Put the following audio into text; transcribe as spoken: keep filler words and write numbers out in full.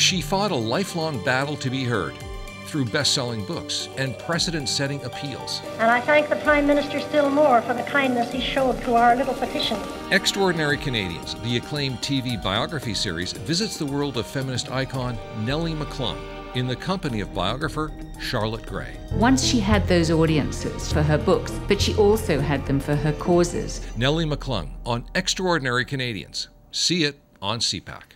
She fought a lifelong battle to be heard through best-selling books and precedent-setting appeals. And I thank the Prime Minister still more for the kindness he showed to our little petition. Extraordinary Canadians, the acclaimed T V biography series, visits the world of feminist icon Nellie McClung in the company of biographer Charlotte Gray. Once she had those audiences for her books, but she also had them for her causes. Nellie McClung on Extraordinary Canadians. See it on C PAC.